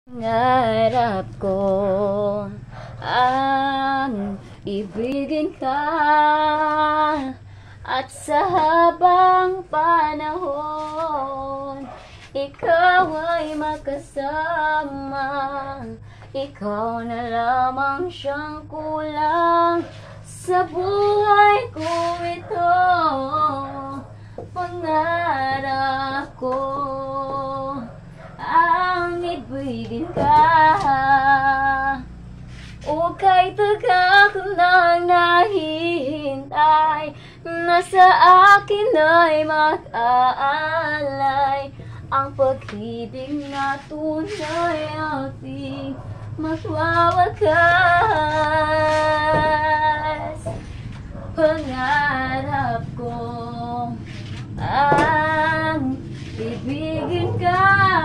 Ngarap ko ang ibigin ka, at sa habang panahon ikaw ay makasama. Ikaw na lamang siyang kulang sa buhay ko ito. Pangarap ko ang ibigin ka, o kahit tagal ko nang nahihintay, na sa akin ay mag-aalay ang pag-ibig na tunay ating magwawakas. Pangarap ko ang ibigin ka,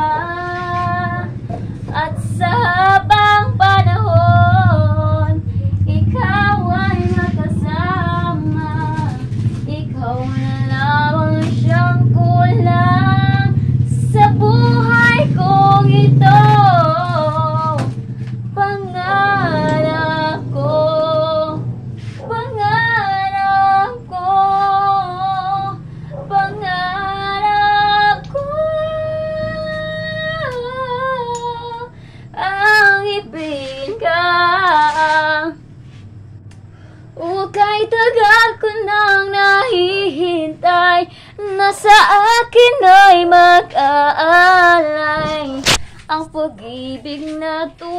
at sa habang panahon ikaw ay makasama. Ikaw na lamang siyang kulang sa buhay kong ito. Pangarap ko, pangarap ko, pangarap ko ang ibigin ka. O kahit tagal ko nang nahihintay, na sa akin ay mag-aalay ang pag-ibig na tunay